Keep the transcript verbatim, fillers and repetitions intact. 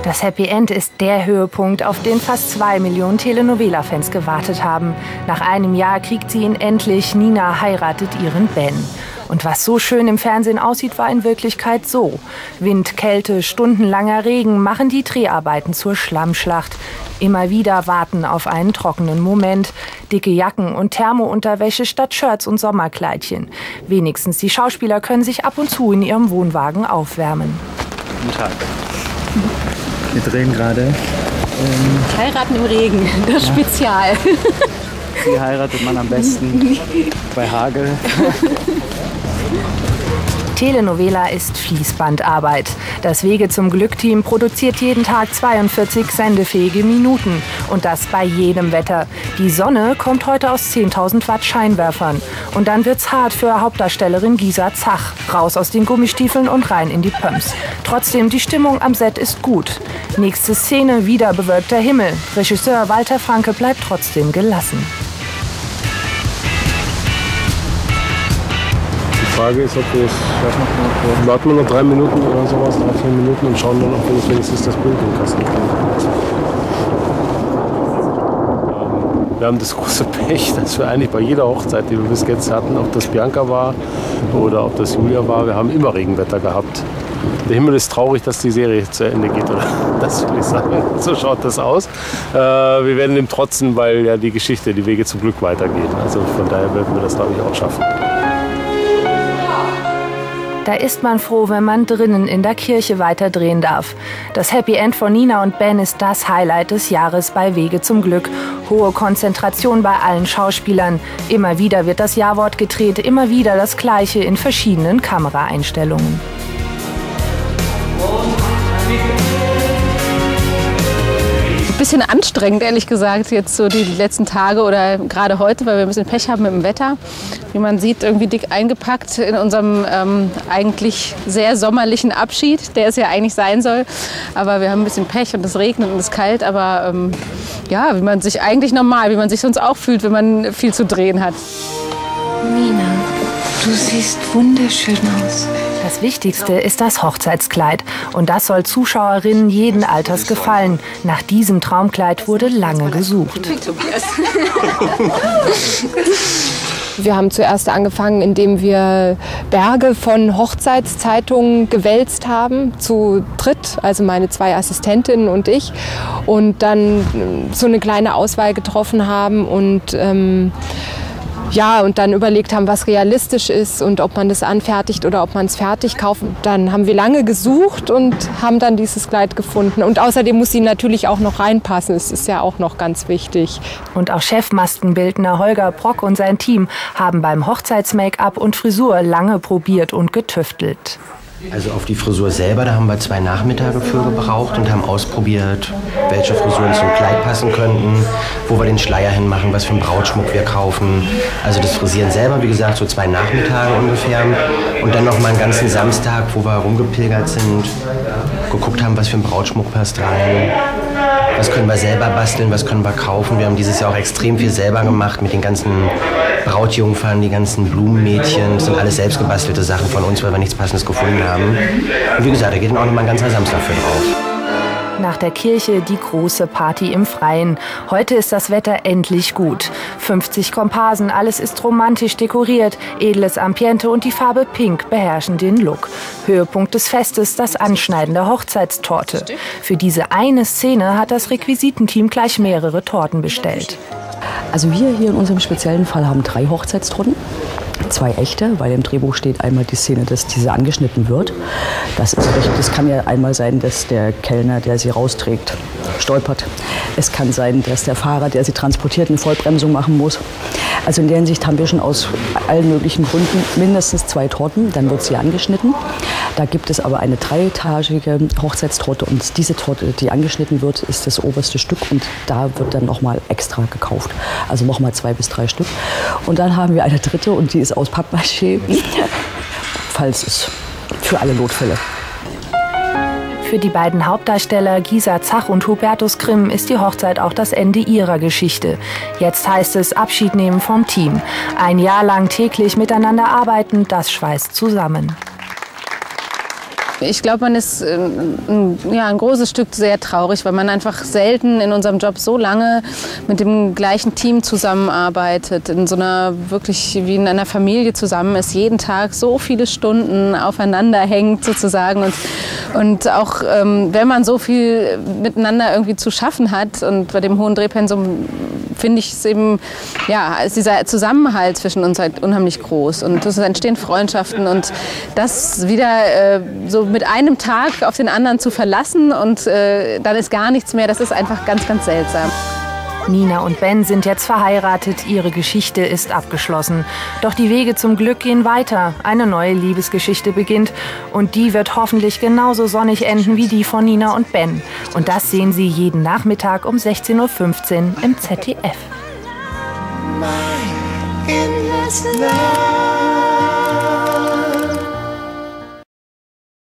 Das Happy End ist der Höhepunkt, auf den fast zwei Millionen Telenovela-Fans gewartet haben. Nach einem Jahr kriegt sie ihn endlich. Nina heiratet ihren Ben. Und was so schön im Fernsehen aussieht, war in Wirklichkeit so. Wind, Kälte, stundenlanger Regen machen die Dreharbeiten zur Schlammschlacht. Immer wieder warten auf einen trockenen Moment. Dicke Jacken und Thermounterwäsche statt Shirts und Sommerkleidchen. Wenigstens die Schauspieler können sich ab und zu in ihrem Wohnwagen aufwärmen. Guten Tag. Wir drehen gerade. Ähm Heiraten im Regen, das ja. Spezial. Wie heiratet man am besten? Bei Hagel. Telenovela ist Fließbandarbeit. Das Wege zum Glück-Team produziert jeden Tag zweiundvierzig sendefähige Minuten. Und das bei jedem Wetter. Die Sonne kommt heute aus zehntausend Watt Scheinwerfern. Und dann wird's hart für Hauptdarstellerin Gisa Zach. Raus aus den Gummistiefeln und rein in die Pumps. Trotzdem, die Stimmung am Set ist gut. Nächste Szene, wieder bewölkter Himmel. Regisseur Walter Franke bleibt trotzdem gelassen. Die Frage ist, ob wir es schaffen. Warten wir noch drei Minuten oder sowas, drei, vier Minuten und schauen dann, ob wir wenigstens das Bild in den Kasten kriegen. Wir haben das große Pech, dass wir eigentlich bei jeder Hochzeit, die wir bis jetzt hatten, ob das Bianca war oder ob das Julia war, wir haben immer Regenwetter gehabt. Der Himmel ist traurig, dass die Serie zu Ende geht, oder? Das will ich sagen. So schaut das aus. Äh, wir werden dem trotzen, weil ja die Geschichte, die Wege zum Glück weitergeht. Also von daher werden wir das, glaube ich, auch schaffen. Da ist man froh, wenn man drinnen in der Kirche weiter drehen darf. Das Happy End von Nina und Ben ist das Highlight des Jahres bei Wege zum Glück. Hohe Konzentration bei allen Schauspielern. Immer wieder wird das Ja-Wort gedreht, immer wieder das Gleiche in verschiedenen Kameraeinstellungen. Ein bisschen anstrengend, ehrlich gesagt, jetzt so die letzten Tage oder gerade heute, weil wir ein bisschen Pech haben mit dem Wetter. Wie man sieht, irgendwie dick eingepackt in unserem ähm, eigentlich sehr sommerlichen Abschied, der es ja eigentlich sein soll. Aber wir haben ein bisschen Pech und es regnet und es ist kalt. Aber ähm, ja, wie man sich eigentlich normal, wie man sich sonst auch fühlt, wenn man viel zu drehen hat. Nina, du siehst wunderschön aus. Das Wichtigste ist das Hochzeitskleid. Und das soll Zuschauerinnen jeden Alters gefallen. Nach diesem Traumkleid wurde lange gesucht. Wir haben zuerst angefangen, indem wir Berge von Hochzeitszeitungen gewälzt haben, zu dritt, also meine zwei Assistentinnen und ich. Und dann so eine kleine Auswahl getroffen haben und ähm, Ja, und dann überlegt haben, was realistisch ist und ob man das anfertigt oder ob man es fertig kauft. Dann haben wir lange gesucht und haben dann dieses Kleid gefunden. Und außerdem muss sie natürlich auch noch reinpassen. Das ist ja auch noch ganz wichtig. Und auch Chefmaskenbildner Holger Brock und sein Team haben beim Hochzeits-Make-up und Frisur lange probiert und getüftelt. Also auf die Frisur selber, da haben wir zwei Nachmittage für gebraucht und haben ausprobiert, welche Frisuren zum Kleid passen könnten, wo wir den Schleier hinmachen, was für einen Brautschmuck wir kaufen. Also das Frisieren selber, wie gesagt, so zwei Nachmittage ungefähr. Und dann noch mal einen ganzen Samstag, wo wir rumgepilgert sind, geguckt haben, was für ein Brautschmuck passt rein. Was können wir selber basteln, was können wir kaufen. Wir haben dieses Jahr auch extrem viel selber gemacht mit den ganzen Brautjungfern, die ganzen Blumenmädchen. Das sind alles selbst gebastelte Sachen von uns, weil wir nichts Passendes gefunden haben. Und wie gesagt, da geht dann auch noch mal ein ganzer Samstag für drauf. Nach der Kirche die große Party im Freien. Heute ist das Wetter endlich gut. fünfzig Komparsen, alles ist romantisch dekoriert. Edles Ambiente und die Farbe Pink beherrschen den Look. Höhepunkt des Festes, das Anschneiden der Hochzeitstorte. Für diese eine Szene hat das Requisitenteam gleich mehrere Torten bestellt. Also wir hier in unserem speziellen Fall haben drei Hochzeitstorten. Zwei echte, weil im Drehbuch steht einmal die Szene, dass diese angeschnitten wird. Das ist recht, das kann ja einmal sein, dass der Kellner, der sie rausträgt, stolpert. Es kann sein, dass der Fahrer, der sie transportiert, eine Vollbremsung machen muss. Also in der Hinsicht haben wir schon aus allen möglichen Gründen mindestens zwei Torten, dann wird sie angeschnitten. Da gibt es aber eine dreitagige Hochzeitstorte und diese Torte, die angeschnitten wird, ist das oberste Stück und da wird dann nochmal extra gekauft. Also nochmal zwei bis drei Stück. Und dann haben wir eine dritte und die ist aus Pappmaché, falls es für alle Notfälle. Für die beiden Hauptdarsteller Gisa Zach und Hubertus Grimm ist die Hochzeit auch das Ende ihrer Geschichte. Jetzt heißt es Abschied nehmen vom Team. Ein Jahr lang täglich miteinander arbeiten, das schweißt zusammen. Ich glaube, man ist äh, ein, ja, ein großes Stück sehr traurig, weil man einfach selten in unserem Job so lange mit dem gleichen Team zusammenarbeitet, in so einer wirklich wie in einer Familie zusammen ist, jeden Tag so viele Stunden aufeinander hängt sozusagen. Und, und auch ähm, wenn man so viel miteinander irgendwie zu schaffen hat und bei dem hohen Drehpensum finde ich es eben, ja, ist dieser Zusammenhalt zwischen uns halt unheimlich groß und es entstehen Freundschaften und das wieder äh, so mit einem Tag auf den anderen zu verlassen und äh, dann ist gar nichts mehr, das ist einfach ganz, ganz seltsam. Nina und Ben sind jetzt verheiratet, ihre Geschichte ist abgeschlossen. Doch die Wege zum Glück gehen weiter. Eine neue Liebesgeschichte beginnt und die wird hoffentlich genauso sonnig enden wie die von Nina und Ben. Und das sehen Sie jeden Nachmittag um sechzehn Uhr fünfzehn im Z D F.